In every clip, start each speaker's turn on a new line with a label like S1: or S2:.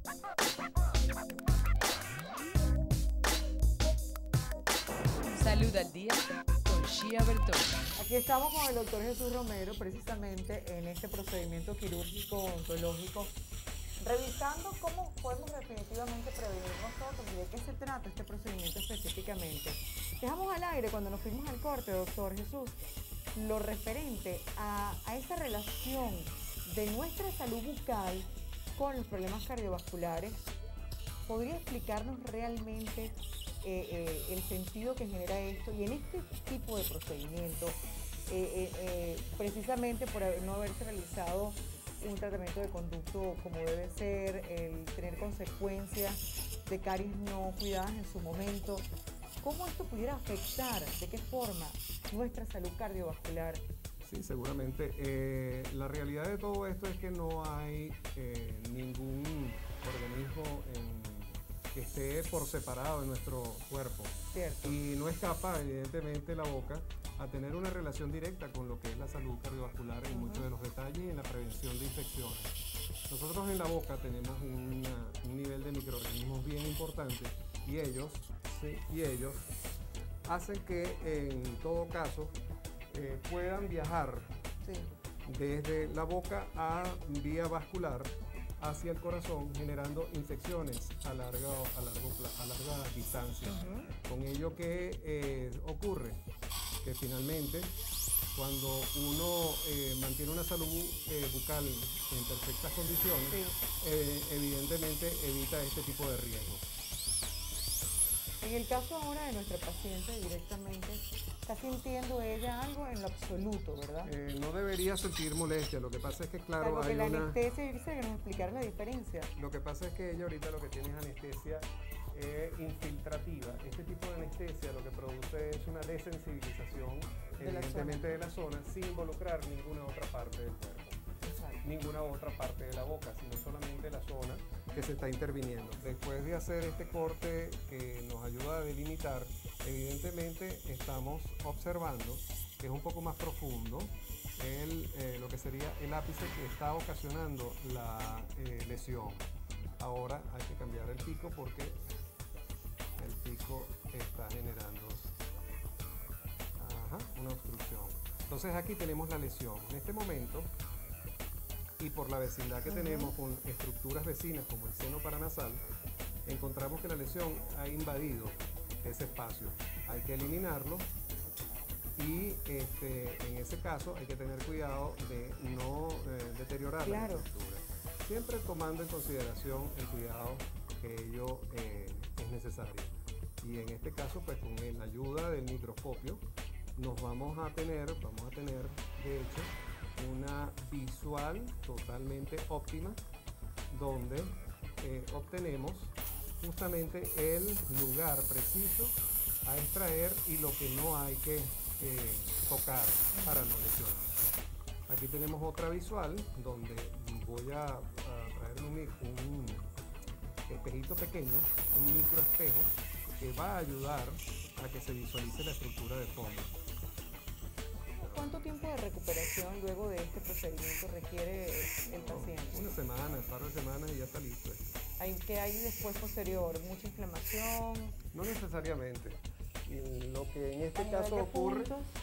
S1: Salud al día con Shia Bertoni.
S2: Aquí estamos con el doctor Jesús Romero, precisamente en este procedimiento quirúrgico ontológico, revisando cómo podemos definitivamente prevenir nosotros y de qué se trata este procedimiento específicamente. Dejamos al aire cuando nos fuimos al corte, doctor Jesús, lo referente a esa relación de nuestra salud bucal con los problemas cardiovasculares. ¿Podría explicarnos realmente el sentido que genera esto? Y en este tipo de procedimiento, precisamente por no haberse realizado un tratamiento de conducto como debe ser, el tener consecuencias de caries no cuidadas en su momento, ¿cómo esto pudiera afectar, de qué forma, nuestra salud cardiovascular?
S3: Sí, seguramente. La realidad de todo esto es que no hay ningún organismo que esté por separado de nuestro cuerpo.
S2: Cierto.
S3: Y no escapa, evidentemente, la boca a tener una relación directa con lo que es la salud cardiovascular en muchos de los detalles y en la prevención de infecciones. Nosotros en la boca tenemos un nivel de microorganismos bien importante y ellos hacen que en todo caso puedan viajar desde la boca a vía vascular hacia el corazón, generando infecciones a larga distancia. Con ello que ocurre que finalmente cuando uno mantiene una salud bucal en perfectas condiciones, evidentemente evita este tipo de riesgos.
S2: En el caso ahora de nuestra paciente directamente, ¿está sintiendo ella algo en lo absoluto, verdad?
S3: No debería sentir molestia, lo que pasa es que claro,
S2: porque
S3: hay
S2: la
S3: una...
S2: anestesia, yo quisiera que nos explicara la diferencia.
S3: Lo que pasa es que ella ahorita lo que tiene es anestesia infiltrativa. Este tipo de anestesia lo que produce es una desensibilización, evidentemente, de la zona, sin involucrar ninguna otra parte del cuerpo. Ninguna otra parte de la boca, sino solamente la zona que se está interviniendo. Después de hacer este corte que nos ayuda a delimitar, evidentemente estamos observando que es un poco más profundo lo que sería el ápice que está ocasionando la lesión. Ahora hay que cambiar el pico porque el pico está generando una obstrucción. Entonces aquí tenemos la lesión. En este momento, y por la vecindad que tenemos con estructuras vecinas como el seno paranasal, encontramos que la lesión ha invadido ese espacio. Hay que eliminarlo y en ese caso hay que tener cuidado de no deteriorar la estructura. Siempre tomando en consideración el cuidado que ello es necesario. Y en este caso, pues con la ayuda del microscopio, vamos a tener de hecho una visual totalmente óptima donde obtenemos justamente el lugar preciso a extraer y lo que no hay que tocar para no lesionar. Aquí tenemos otra visual donde voy a traer un espejito pequeño, un microespejo que va a ayudar a que se visualice la estructura de fondo.
S2: ¿Cuánto tiempo de recuperación luego de este procedimiento requiere el paciente?
S3: Una semana, un par de semanas y ya está listo.
S2: ¿Qué hay después posterior? ¿Mucha inflamación?
S3: No necesariamente. Y lo que en este caso ocurre,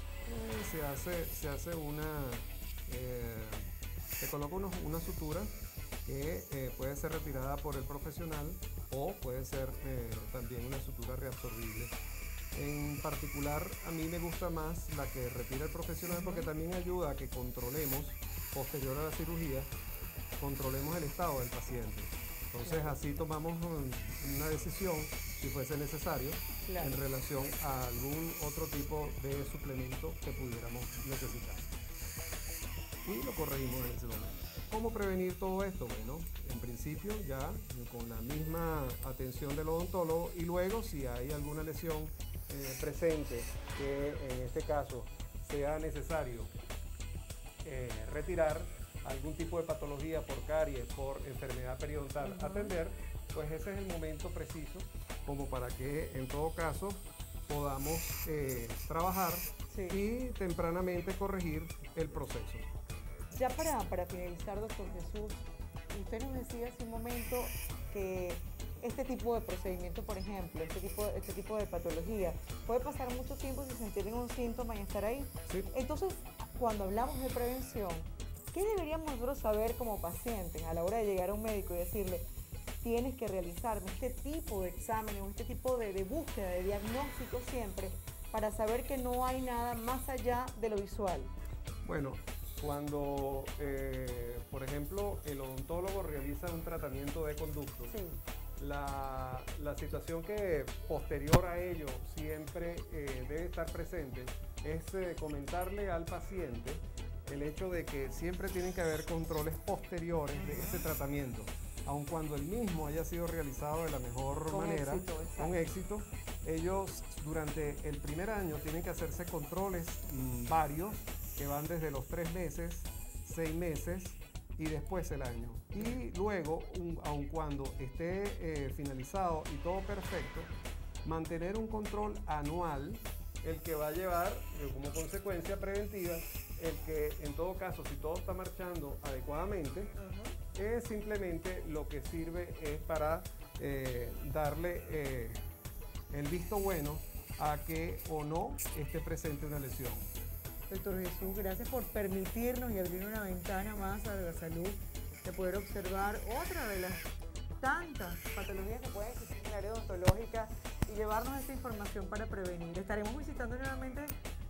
S3: se coloca una sutura que puede ser retirada por el profesional o puede ser también una sutura reabsorbible. En particular, a mí me gusta más la que retira el profesional porque también ayuda a que controlemos, posterior a la cirugía, controlemos el estado del paciente. Entonces así tomamos una decisión, si fuese necesario, en relación a algún otro tipo de suplemento que pudiéramos necesitar. Y lo corregimos en ese momento. ¿Cómo prevenir todo esto? Bueno, en principio ya con la misma atención del odontólogo y luego si hay alguna lesión presente que en este caso sea necesario retirar algún tipo de patología por caries, por enfermedad periodontal, atender, pues ese es el momento preciso como para que en todo caso podamos trabajar y tempranamente corregir el proceso.
S2: Ya para finalizar, doctor Jesús, usted nos decía hace un momento que este tipo de procedimiento, por ejemplo, este tipo de patología, puede pasar mucho tiempo sin sentir ningún síntoma y estar ahí?
S3: Sí.
S2: Entonces, cuando hablamos de prevención, ¿qué deberíamos nosotros saber como pacientes a la hora de llegar a un médico y decirle, tienes que realizarme este tipo de exámenes o este tipo de búsqueda, de diagnóstico siempre, para saber que no hay nada más allá de lo visual?
S3: Bueno, cuando, por ejemplo, el odontólogo realiza un tratamiento de conducto,
S2: Sí.
S3: la situación que posterior a ello siempre debe estar presente es comentarle al paciente el hecho de que siempre tienen que haber controles posteriores de ese tratamiento, aun cuando el mismo haya sido realizado de la mejor
S2: Con
S3: manera,
S2: éxito, exacto.
S3: con éxito. Ellos durante el primer año tienen que hacerse controles varios que van desde los 3 meses, 6 meses y después el año. Y luego, aun cuando esté finalizado y todo perfecto, mantener un control anual, el que va a llevar como consecuencia preventiva, el que en todo caso, si todo está marchando adecuadamente, es simplemente lo que sirve es para darle el visto bueno a que o no esté presente una lesión.
S2: Doctor Jesús, gracias por permitirnos y abrir una ventana más a la salud, de poder observar otra de las tantas patologías que pueden existir en el área odontológica y llevarnos esta información para prevenir. Estaremos visitando nuevamente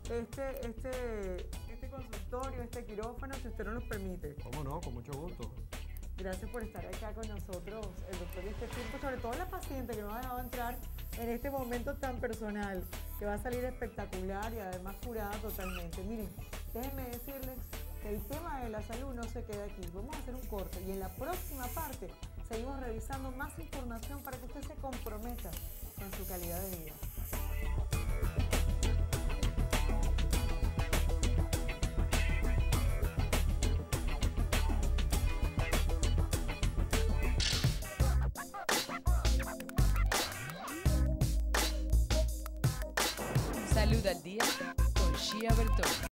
S2: este consultorio, este quirófano, si usted nos lo permite.
S3: ¿Cómo no? Con mucho gusto.
S2: Gracias por estar acá con nosotros, el doctor, y este tiempo, sobre todo la paciente que nos ha dejado entrar en este momento tan personal, que va a salir espectacular y además curada totalmente. Miren, déjenme decirles que el tema de la salud no se queda aquí. Vamos a hacer un corte y en la próxima parte seguimos revisando más información para que usted se comprometa con su calidad de vida.
S1: Salud al día con Shia Bertoni.